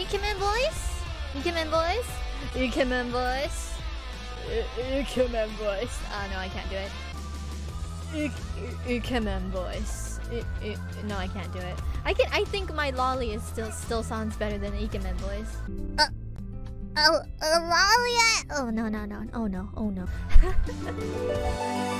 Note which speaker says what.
Speaker 1: ikemen voice? Ikemen voice? Ikemen voice? Ikemen voice. Oh no, I can't do it. Ikemen voice. No, I can't do it. I think my lolly is still sounds better than ikemen voice. Lolly. Oh no. Oh no.